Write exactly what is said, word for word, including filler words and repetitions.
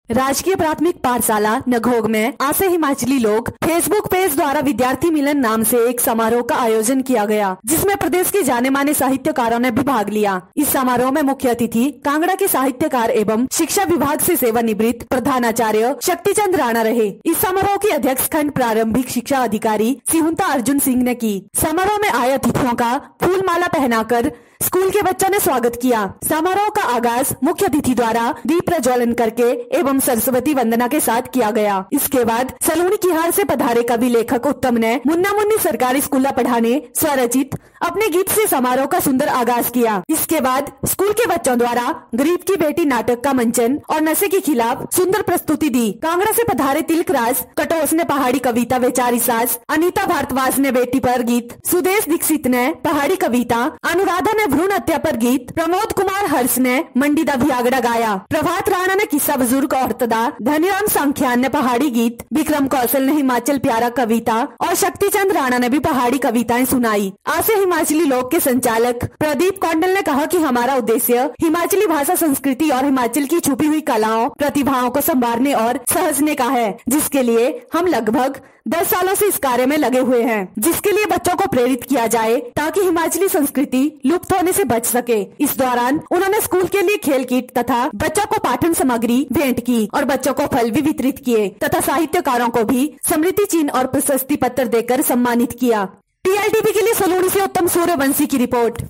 राजकीय प्राथमिक पाठशाला नघोग में आज से हिमाचली लोग फेसबुक पेज द्वारा विद्यार्थी मिलन नाम से एक समारोह का आयोजन किया गया, जिसमें प्रदेश के जाने माने साहित्यकारों ने भी भाग लिया। इस समारोह में मुख्य अतिथि कांगड़ा के साहित्यकार एवं शिक्षा विभाग से सेवानिवृत्त प्रधानाचार्य शक्तिचंद राणा रहे। इस समारोह की अध्यक्ष खंड प्रारंभिक शिक्षा अधिकारी सिहुंता अर्जुन सिंह ने की। समारोह में आए अतिथियों का फूल माला पहनाकर स्कूल के बच्चों ने स्वागत किया। समारोह का आगाज मुख्य अतिथि द्वारा दीप प्रज्वलन करके एवं सरस्वती वंदना के साथ किया गया। इसके बाद सलूनी किहार से पधारे कवि लेखक उत्तम ने मुन्ना मुन्नी सरकारी स्कूल पढ़ाने स्वरचित अपने गीत से समारोह का सुंदर आगाज किया। इसके बाद स्कूल के बच्चों द्वारा गरीब की बेटी नाटक का मंचन और नशे के खिलाफ सुंदर प्रस्तुति दी। कांगड़ा से पधारे तिलकराज कटोस ने पहाड़ी कविता बेचारी सास, अनीता भारद्वाज ने बेटी पर गीत, सुदेश दीक्षित ने पहाड़ी कविता, अनुराधा ने भ्रूण हत्या पर गीत, प्रमोद कुमार हर्ष ने मंडीदा भियागड़ा गाया, प्रभात राणा ने किस्सा बुजुर्ग औरतदा, धनीराम सांख्यान ने पहाड़ी गीत, विक्रम कौशल ने हिमाचल प्यारा कविता और शक्तिचंद राणा ने भी पहाड़ी कविताएं सुनाई। आज से हिमाचली लोक के संचालक प्रदीप कौंडल ने कहा कि हमारा उद्देश्य हिमाचली भाषा, संस्कृति और हिमाचल की छुपी हुई कलाओं प्रतिभाओं को संवारने और सहेजने का है, जिसके लिए हम लगभग दस सालों से इस कार्य में लगे हुए हैं, जिसके लिए बच्चों को प्रेरित किया जाए ताकि हिमाचली संस्कृति लुप्त होने से बच सके। इस दौरान उन्होंने स्कूल के लिए खेल किट तथा बच्चों को पाठन सामग्री भेंट की और बच्चों को फल भी वितरित किए तथा साहित्यकारों को भी स्मृति चिन्ह और प्रशस्ति पत्र देकर सम्मानित किया। टी एल टी पी के लिए सलूनी से उत्तम सूर्यवंशी की रिपोर्ट।